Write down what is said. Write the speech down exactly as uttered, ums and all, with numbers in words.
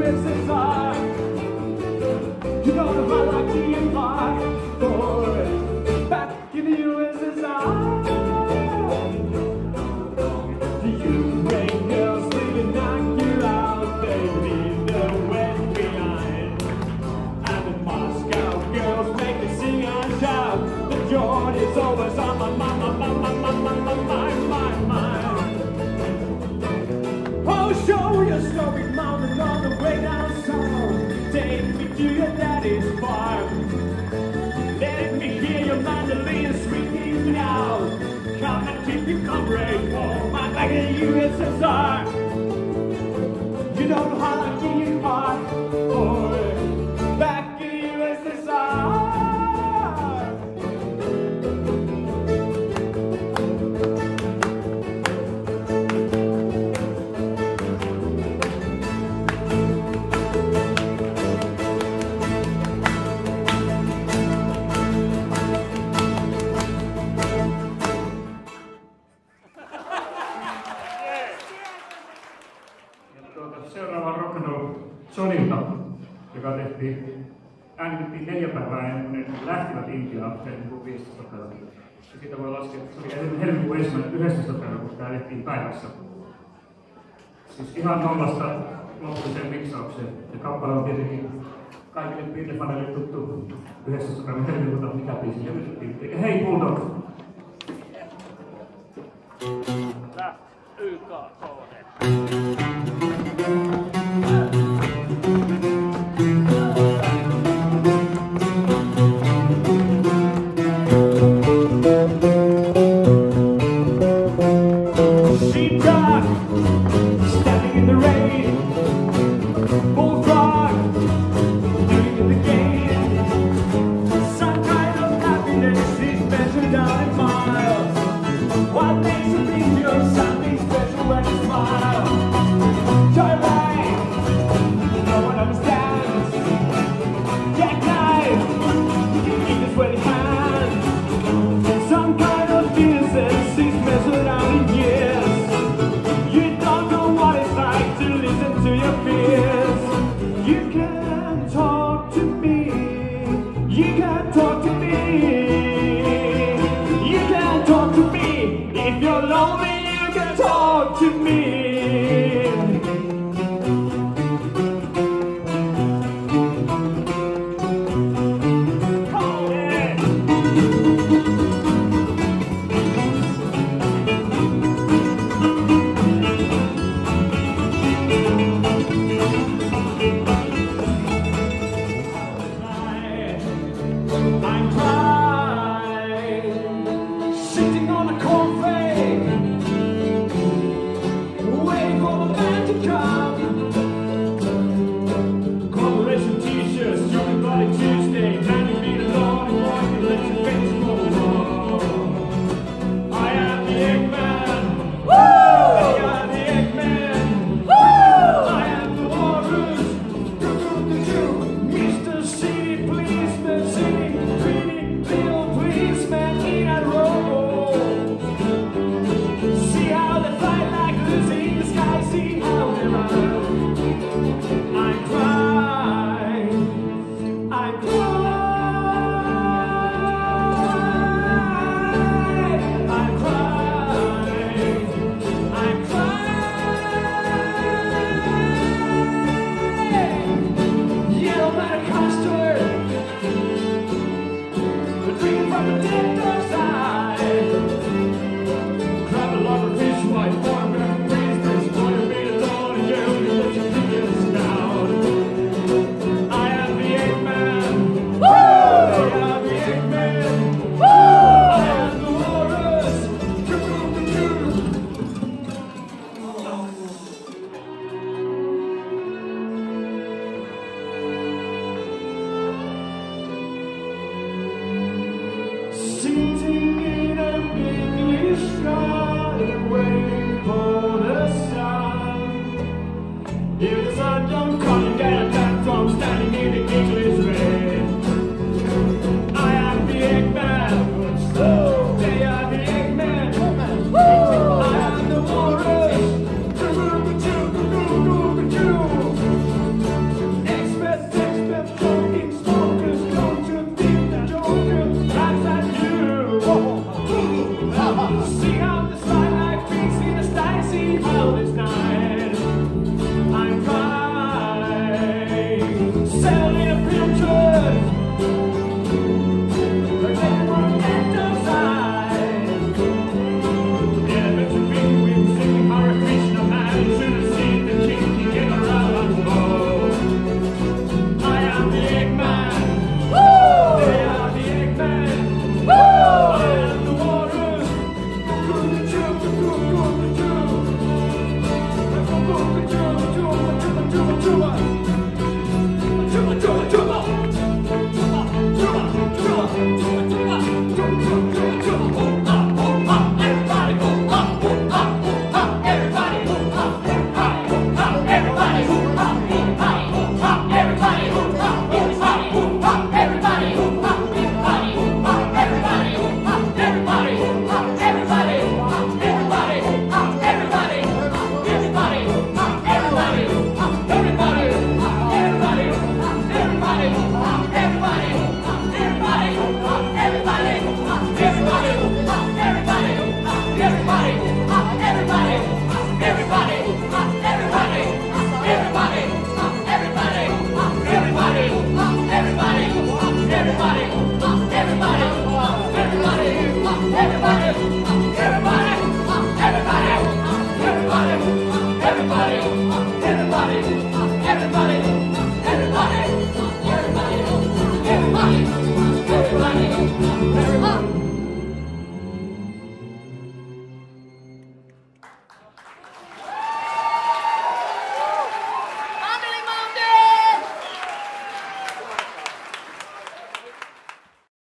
S S R. You know the high like the Empire, boy, back in the U S S R. The Ukraine girls really knock you out, they leave the West behind. And the Moscow girls make you sing and shout. The joy is always on my mind, my mind, my mind, my mind, my mind. Oh, show your snowy mountain on the way down south. Take me to your daddy's farm. Let me hear your mandolin swinging now. Come and keep your comrade home. I'm back in the U S S R. You know how lucky you are, boy, back in the U S S R. Seuraava rock'n'roll Sonilta, joka tehtiin, äänitettiin neljä päivää ennen kuin ne lähtivät Intiaan helmikuun viidestoista päivä. Ja siitä voi laskea, että se oli ennen helmikuun yhdestoista päivä, kun tämä tehtiin päivässä. Siis ihan nollasta loppuiseen miksaukseen. Ja kappale on tietenkin kaikille Beatle-faneille tuttu yhdestoista päivä helmikuuta, mikä biisi levytettiin. Eikä hei Bulldog! Y K K D. Sheepdog, standing in the rain. Bullfrog, doing in the game. Some kind of happiness is measured down in miles. What makes you think you're something special when you smile? Joyride, no one understands. Jackknife, you can eat this with your hand. Some kind of innocence is measured out in years. You don't know what it's like to listen to your fears. You can talk to me. You can talk to me. You can talk to me. If you're lonely, you can talk to me.